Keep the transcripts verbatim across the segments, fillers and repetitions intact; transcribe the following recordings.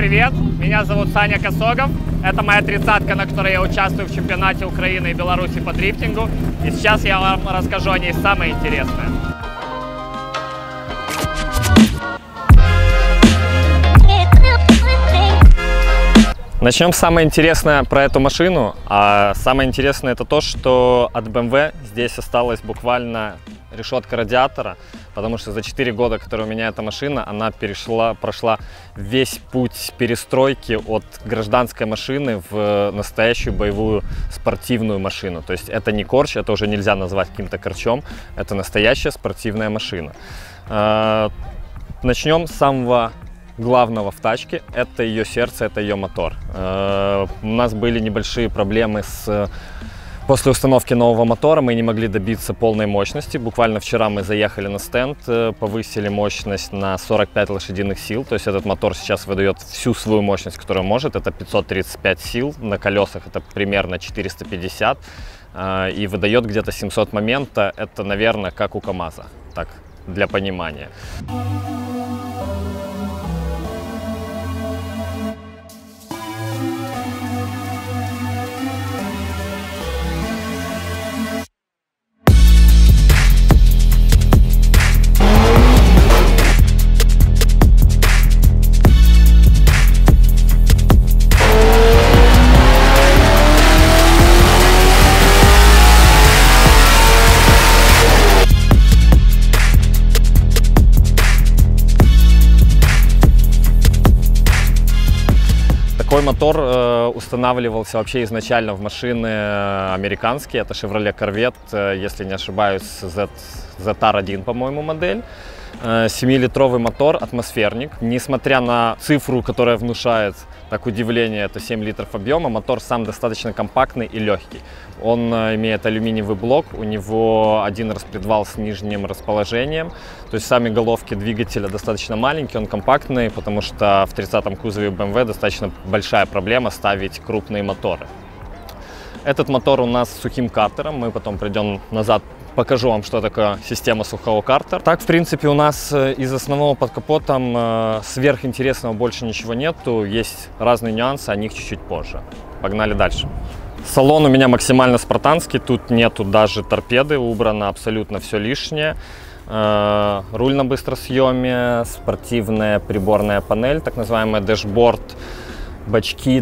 привет! Меня зовут Саня Косогов. Это моя тридцатка, на которой я участвую в чемпионате Украины и Беларуси по дрифтингу. И сейчас я вам расскажу о ней самое интересное. Начнем с самое интересное про эту машину. А самое интересное это то, что от бэ эм вэ здесь осталась буквально решетка радиатора, потому что за четыре года, которые у меня эта машина, она перешла, прошла весь путь перестройки от гражданской машины в настоящую боевую спортивную машину. То есть это не корч, это уже нельзя назвать каким-то корчом, это настоящая спортивная машина. Начнем с самого главного в тачке, это ее сердце, это ее мотор. У нас были небольшие проблемы с После установки нового мотора мы не могли добиться полной мощности. Буквально вчера мы заехали на стенд, повысили мощность на сорок пять лошадиных сил. То есть этот мотор сейчас выдает всю свою мощность, которую может. Это пятьсот тридцать пять сил, на колесах это примерно четыреста пятьдесят. И выдает где-то семьсот момента. Это, наверное, как у КамАЗа. Так, для понимания. Такой мотор э, устанавливался вообще изначально в машины американские. Это Chevrolet Corvette, э, если не ошибаюсь, Z, зет ар один, по-моему, модель. семилитровый мотор, атмосферник. Несмотря на цифру, которая внушает так удивление, это семь литров объема, мотор сам достаточно компактный и легкий. Он имеет алюминиевый блок, у него один распредвал с нижним расположением. То есть сами головки двигателя достаточно маленькие, он компактный, потому что в тридцатом кузове бэ эм вэ достаточно большая проблема ставить крупные моторы. Этот мотор у нас с сухим картером, мы потом придем назад, покажу вам, что такое система сухого картера. Так, в принципе, у нас из основного под капотом э, сверхинтересного больше ничего нету. Есть разные нюансы, о них чуть-чуть позже. Погнали дальше. Салон у меня максимально спартанский, тут нету даже торпеды, убрано абсолютно все лишнее. Э, руль на быстросъеме, спортивная приборная панель, так называемый дэшборд, бачки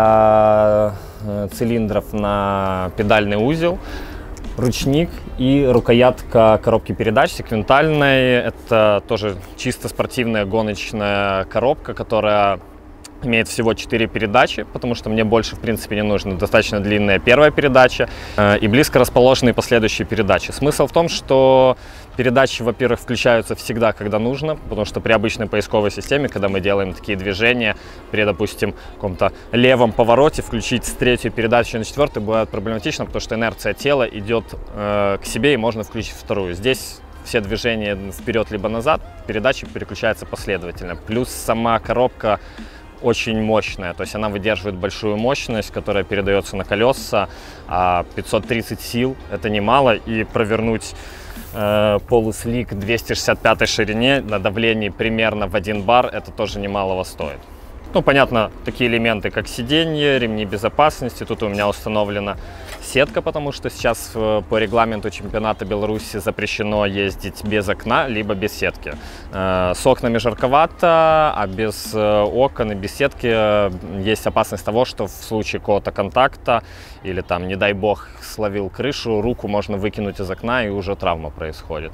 для э, цилиндров на педальный узел, ручник и рукоятка коробки передач секвентальной. Это тоже чисто спортивная гоночная коробка, которая имеет всего четыре передачи, потому что мне больше, в принципе, не нужно. Достаточно длинная первая передача э, и близко расположенные последующие передачи. Смысл в том, что передачи, во-первых, включаются всегда, когда нужно, потому что при обычной поисковой системе, когда мы делаем такие движения, при, допустим, каком-то левом повороте, включить с третью передачу на четвертую бывает проблематично, потому что инерция тела идет э, к себе, и можно включить вторую. Здесь все движения вперед либо назад, передачи переключаются последовательно. Плюс сама коробка очень мощная, то есть она выдерживает большую мощность, которая передается на колеса, а пятьсот тридцать сил это немало, и провернуть э, полуслик двести шестьдесят пятой ширине на давлении примерно в один бар, это тоже немалого стоит. Ну, понятно, такие элементы, как сиденье, ремни безопасности. Тут у меня установлена сетка, потому что сейчас по регламенту чемпионата Беларуси запрещено ездить без окна, либо без сетки. С окнами жарковато, а без окон и без сетки есть опасность того, что в случае какого-то контакта или там, не дай бог, словил крышу, руку можно выкинуть из окна, и уже травма происходит.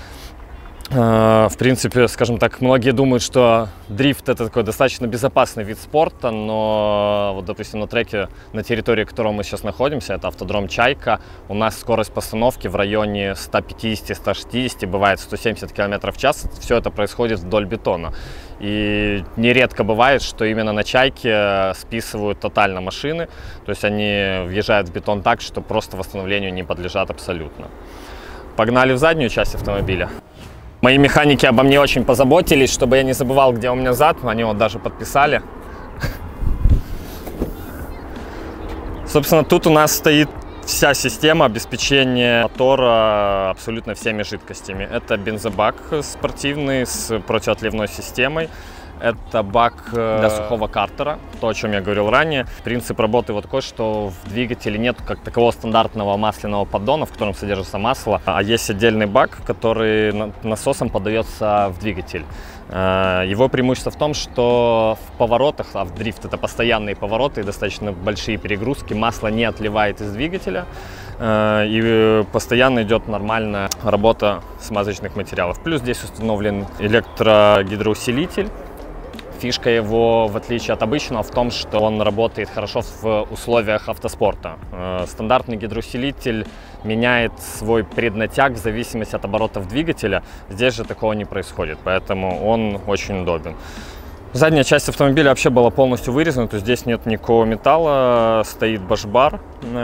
В принципе, скажем так, многие думают, что дрифт это такой достаточно безопасный вид спорта, но вот, допустим, на треке, на территории которого мы сейчас находимся, это автодром Чайка, у нас скорость постановки в районе ста пятидесяти — ста шестидесяти, бывает сто семьдесят километров в час. Все это происходит вдоль бетона. И нередко бывает, что именно на Чайке списывают тотально машины, то есть они въезжают в бетон так, что просто восстановлению не подлежат абсолютно. Погнали в заднюю часть автомобиля. Мои механики обо мне очень позаботились, чтобы я не забывал, где у меня зад. Они вот даже подписали. Собственно, тут у нас стоит вся система обеспечения мотора абсолютно всеми жидкостями. Это бензобак спортивный с противоотливной системой. Это бак для сухого картера, то, о чем я говорил ранее. Принцип работы вот такой, что в двигателе нет как такового стандартного масляного поддона, в котором содержится масло, а есть отдельный бак, который насосом подается в двигатель. Его преимущество в том, что в поворотах, а в дрифт это постоянные повороты и достаточно большие перегрузки, масло не отливает из двигателя, и постоянно идет нормальная работа смазочных материалов. Плюс здесь установлен электрогидроусилитель. Фишка его, в отличие от обычного, в том, что он работает хорошо в условиях автоспорта. Стандартный гидроусилитель меняет свой преднатяг в зависимости от оборотов двигателя. Здесь же такого не происходит, поэтому он очень удобен. Задняя часть автомобиля вообще была полностью вырезана, то есть здесь нет никакого металла, стоит башбар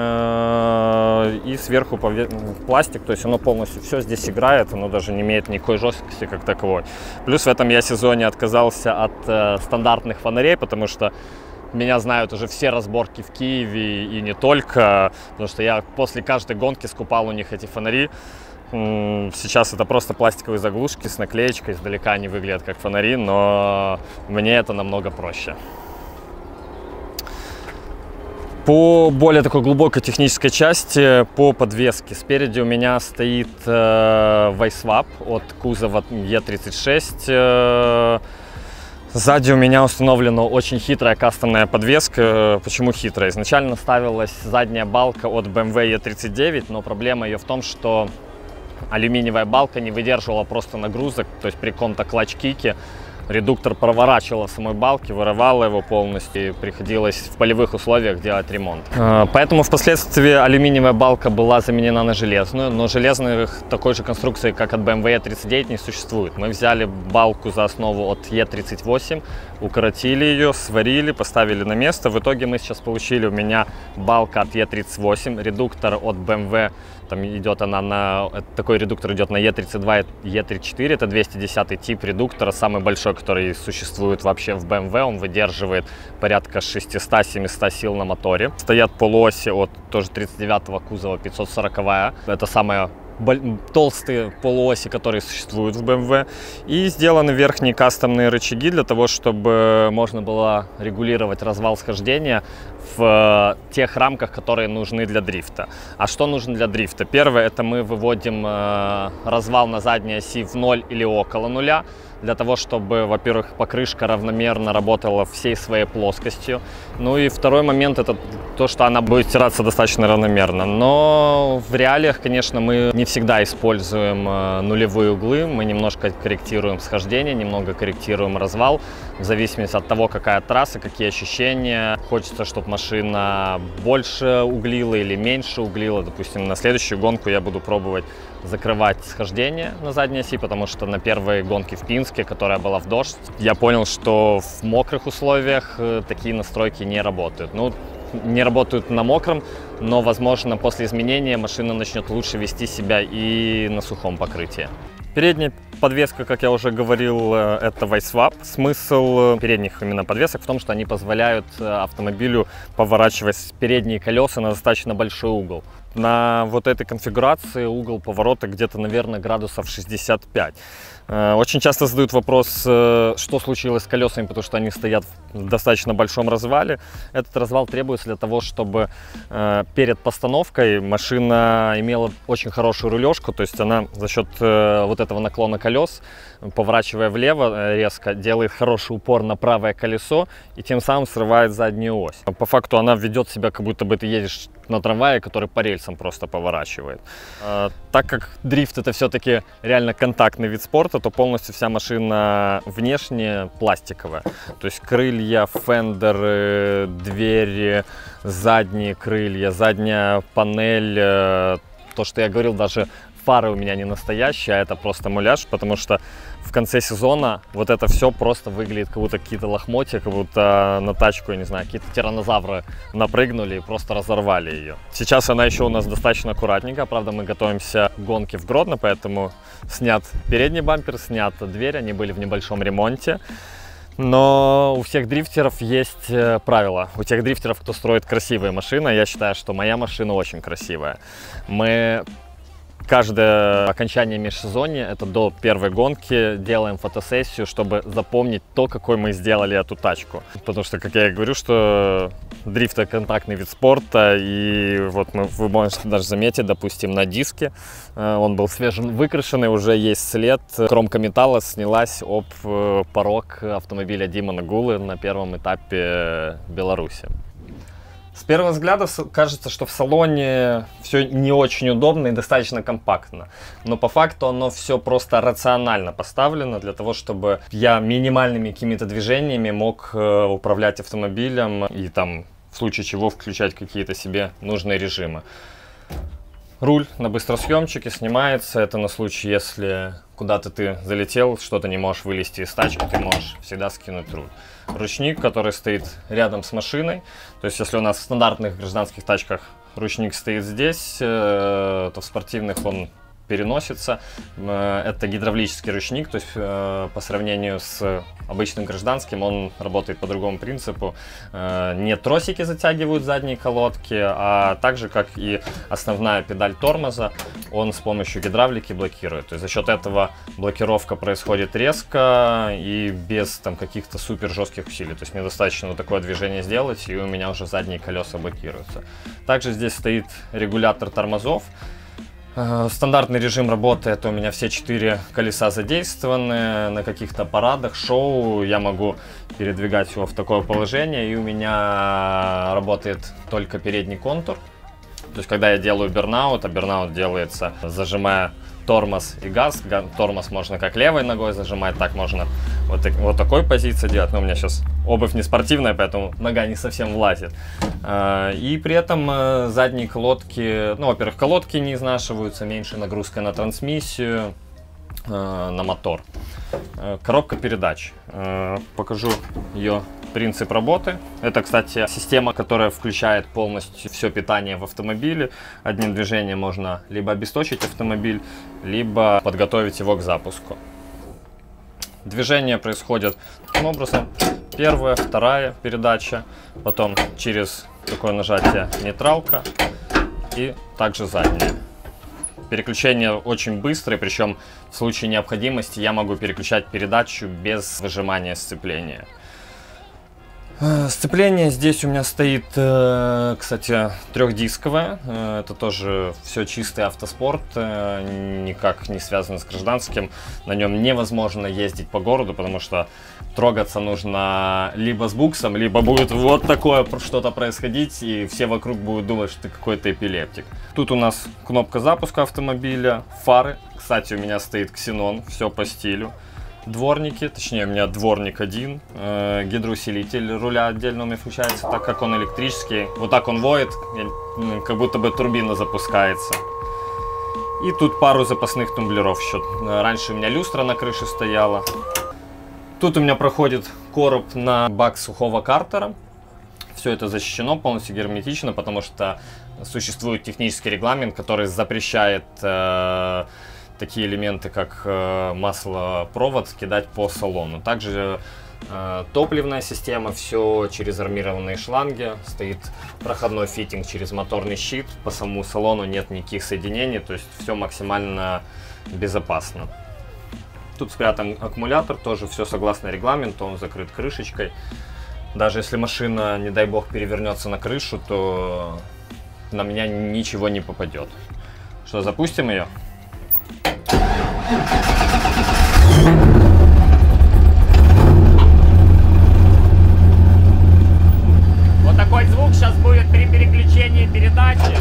и сверху пластик, то есть оно полностью все здесь играет, оно даже не имеет никакой жесткости как таковой. Плюс в этом я сезоне отказался от стандартных фонарей, потому что меня знают уже все разборки в Киеве и не только, потому что я после каждой гонки скупал у них эти фонари. Сейчас это просто пластиковые заглушки с наклеечкой, издалека они выглядят как фонари, но мне это намного проще. По более такой глубокой технической части, по подвеске, спереди у меня стоит э, Вайсвап от кузова Е тридцать шесть. Э, Сзади у меня установлена очень хитрая кастомная подвеска. Почему хитрая? Изначально ставилась задняя балка от бэ эм вэ Е тридцать девять, но проблема ее в том, что алюминиевая балка не выдерживала просто нагрузок, то есть при каком-то клатч-кике редуктор проворачивал в самой балке, вырывало его полностью, и приходилось в полевых условиях делать ремонт. Поэтому впоследствии алюминиевая балка была заменена на железную, но железных такой же конструкции, как от бэ эм вэ Е тридцать девять, не существует. Мы взяли балку за основу от Е тридцать восемь, укоротили ее, сварили, поставили на место. В итоге мы сейчас получили у меня балка от Е тридцать восемь, редуктор от бэ эм вэ. Там идет она на, такой редуктор идет на Е тридцать два, Е тридцать четыре, это двести десятый тип редуктора, самый большой, который существует вообще в бэ эм вэ, он выдерживает порядка шестисот-семисот сил на моторе. Стоят полуоси от тоже тридцать девятого кузова, пятьсот сороковая, это самая толстые полуоси, которые существуют в бэ эм вэ, и сделаны верхние кастомные рычаги для того, чтобы можно было регулировать развал схождения в тех рамках, которые нужны для дрифта. А что нужно для дрифта? Первое, это мы выводим развал на задней оси в ноль или около нуля, для того, чтобы, во-первых, покрышка равномерно работала всей своей плоскостью. Ну и второй момент, это то, что она будет стираться достаточно равномерно. Но в реалиях, конечно, мы не всегда используем нулевые углы, мы немножко корректируем схождение, немного корректируем развал, в зависимости от того, какая трасса, какие ощущения. Хочется, чтобы машина больше углила или меньше углила. Допустим, на следующую гонку я буду пробовать закрывать схождение на задней оси, потому что на первой гонке в Пинске, которая была в дождь, я понял, что в мокрых условиях такие настройки не работают. Ну, не работают на мокром, но, возможно, после изменения машина начнет лучше вести себя и на сухом покрытии. Передняя подвеска, как я уже говорил, это Вайсвап. Смысл передних именно подвесок в том, что они позволяют автомобилю поворачивать передние колеса на достаточно большой угол. На вот этой конфигурации угол поворота где-то, наверное, градусов шестьдесят пять. Очень часто задают вопрос, что случилось с колесами, потому что они стоят в достаточно большом развале. Этот развал требуется для того, чтобы перед постановкой машина имела очень хорошую рулежку, то есть она за счет вот этого наклона колес, поворачивая влево резко, делает хороший упор на правое колесо и тем самым срывает заднюю ось. По факту она ведет себя, как будто бы ты едешь на трамвае, который по рельсам просто поворачивает. А, так как дрифт это все-таки реально контактный вид спорта, то полностью вся машина внешне пластиковая. То есть крылья, фендеры, двери, задние крылья, задняя панель, то, что я говорил, даже фары у меня не настоящие, а это просто муляж, потому что в конце сезона вот это все просто выглядит, как будто какие-то лохмотья, как будто на тачку, я не знаю, какие-то тираннозавры напрыгнули и просто разорвали ее. Сейчас она еще у нас достаточно аккуратненькая, правда, мы готовимся к гонке в Гродно, поэтому снят передний бампер, снят дверь, они были в небольшом ремонте. Но у всех дрифтеров есть правила. У тех дрифтеров, кто строит красивые машины, я считаю, что моя машина очень красивая. Мы Каждое окончание межсезонья, это до первой гонки, делаем фотосессию, чтобы запомнить то, какой мы сделали эту тачку. Потому что, как я и говорю, что дрифт — это контактный вид спорта, и вот мы, вы можете даже заметить, допустим, на диске, он был свежевыкрашенный, уже есть след. Кромка металла снялась об порог автомобиля Димона Гулы на первом этапе Беларуси. С первого взгляда кажется, что в салоне все не очень удобно и достаточно компактно. Но по факту оно все просто рационально поставлено для того, чтобы я минимальными какими-то движениями мог управлять автомобилем и там в случае чего включать какие-то себе нужные режимы. Руль на быстросъемчике снимается. Это на случай, если куда-то ты залетел, что-то не можешь вылезти из тачки, ты можешь всегда скинуть руль. Ручник, который стоит рядом с машиной. То есть, если у нас в стандартных гражданских тачках ручник стоит здесь, то в спортивных он переносится. Это гидравлический ручник, то есть по сравнению с обычным гражданским он работает по другому принципу. Не тросики затягивают задние колодки, а так же, как и основная педаль тормоза, он с помощью гидравлики блокирует. То есть за счет этого блокировка происходит резко и без там каких-то супер жестких усилий. То есть мне достаточно вот такое движение сделать, и у меня уже задние колеса блокируются. Также здесь стоит регулятор тормозов. Стандартный режим работы — это у меня все четыре колеса задействованы. На каких-то парадах, шоу я могу передвигать его в такое положение, и у меня работает только передний контур. То есть когда я делаю бернаут, а бернаут делается, зажимая тормоз и газ. Тормоз можно как левой ногой зажимать, так можно вот, так, вот такой позиции делать. Но у меня сейчас обувь не спортивная, поэтому нога не совсем влазит. И при этом задние колодки, ну, во-первых, колодки не изнашиваются, меньше нагрузка на трансмиссию, на мотор. Коробка передач. Покажу ее принцип работы. Это, кстати, система, которая включает полностью все питание в автомобиле. Одним движением можно либо обесточить автомобиль, либо подготовить его к запуску. Движение происходит таким образом. Первая, вторая передача, потом через такое нажатие нейтралка и также задняя. Переключение очень быстрое, причем в случае необходимости я могу переключать передачу без выжимания сцепления. Сцепление здесь у меня стоит, кстати, трехдисковое. Это тоже все чистый автоспорт, никак не связано с гражданским. На нем невозможно ездить по городу, потому что трогаться нужно либо с буксом, либо будет вот такое что-то происходить, и все вокруг будут думать, что ты какой-то эпилептик. Тут у нас кнопка запуска автомобиля, фары. Кстати, у меня стоит ксенон, все по стилю. Дворники, точнее у меня дворник один, э, гидроусилитель руля отдельно у меня включается, так как он электрический. Вот так он воет, как будто бы турбина запускается. И тут пару запасных тумблеров еще. Раньше у меня люстра на крыше стояла. Тут у меня проходит короб на бак сухого картера. Все это защищено, полностью герметично, потому что существует технический регламент, который запрещает э, такие элементы, как э, маслопровод, кидать по салону. Также э, топливная система, все через армированные шланги. Стоит проходной фитинг через моторный щит. По самому салону нет никаких соединений, то есть все максимально безопасно. Тут спрятан аккумулятор, тоже все согласно регламенту, он закрыт крышечкой. Даже если машина, не дай бог, перевернется на крышу, то на меня ничего не попадет. Что, запустим ее? Вот такой звук сейчас будет при переключении передачи.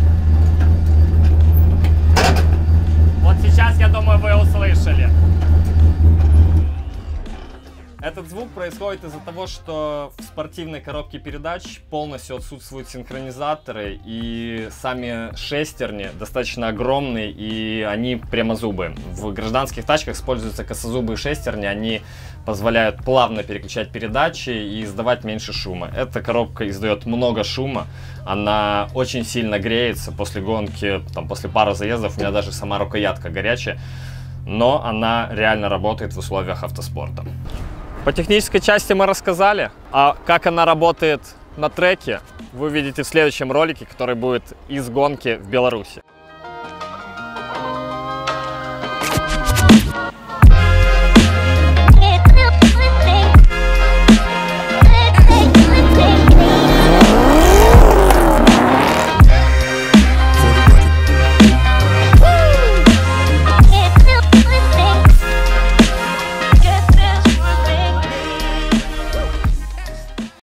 Вот сейчас, я думаю, вы услышали. Этот звук происходит из-за того, что в спортивной коробке передач полностью отсутствуют синхронизаторы, и сами шестерни достаточно огромные, и они прямозубые. В гражданских тачках используются косозубые шестерни, они позволяют плавно переключать передачи и издавать меньше шума. Эта коробка издает много шума, она очень сильно греется после гонки, там, после пары заездов, у меня даже сама рукоятка горячая, но она реально работает в условиях автоспорта. По технической части мы рассказали, а как она работает на треке, вы увидите в следующем ролике, который будет из гонки в Беларуси.